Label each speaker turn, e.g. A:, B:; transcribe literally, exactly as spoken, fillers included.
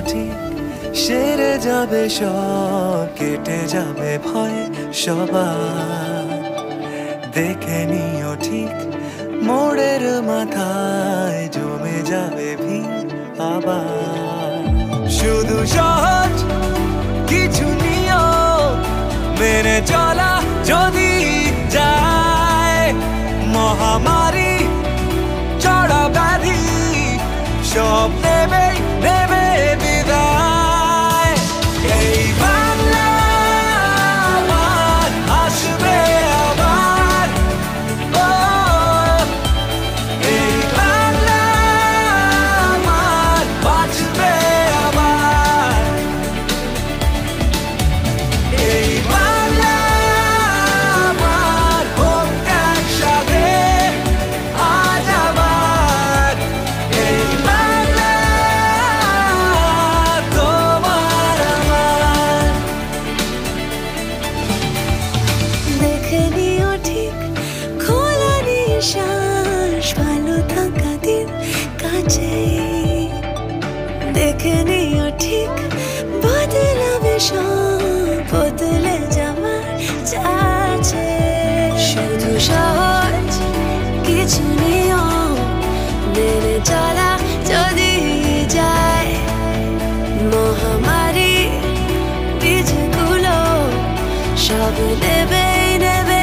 A: ঠিক সেরে যাবে সব, কেটে যাবে ভয় সবার। দেখে নিও ঠিক মোড়ের মাথায় জমে যাবে ভিড় আবার। শুধু সহজ কিছু নিয়ম মেনে চলা যদি যায়, মহামারী চড়া ব্যাধি সব নেবে নেবে বিদায়। এই বাংলা আমার আসবে আবার, ও এই বাংলা আমার বাঁচবে আবার। এই বাংলা আমার হোক একসাথে আজ আবার। এই বাংলা তোমার আমার।
B: দেখে নিও ঠিক খোলা নিঃশ্বাস, ভালো থাকা দিন কাছে। দেখে নিও ঠিক বদলাবে সব, বদলে যাওয়ার চাচ্ছে। শুধু সহজ কিছু নিয়ম মেনে চলা যদি যায়, মহামারী বীজগুলো সব নেবে নেবে